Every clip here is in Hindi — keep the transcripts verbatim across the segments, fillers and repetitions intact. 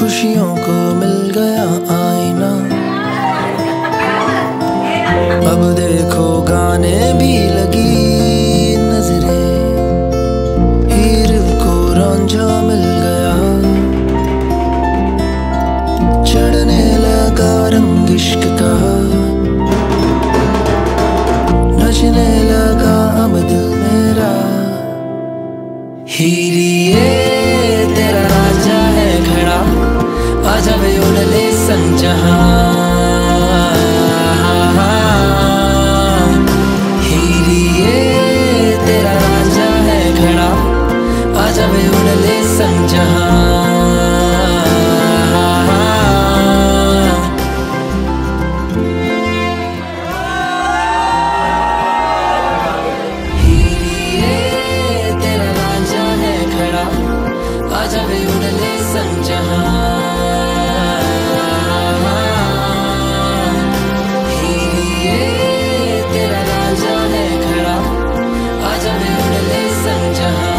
खुशियों को मिल गया आईना। अब देखो गाने भी लगी नजरें, हीर को रांझा मिल गया। चढ़ने लगा रंग इश्क का, नचने लगा अब दिल मेरा। हीरिए तेरा राजा है खड़ा, आजा वे उड़ ले संग जहां। हीरिए तेरा राजा है खड़ा, आजा वे उड़ ले संग जहां। आजा वे उड़ ले संग जहां। हीरिए तेरा राजा है खड़ा, आजा वे उड़ ले संग जहां।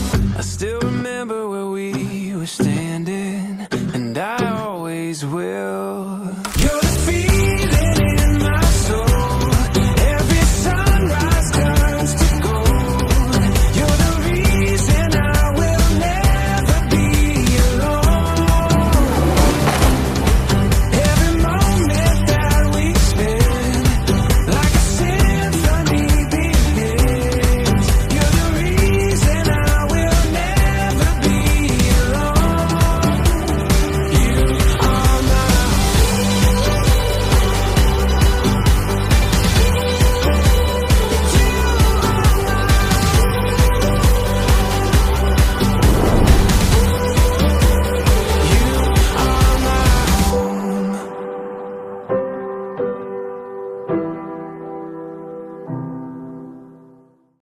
Standing, and I always will.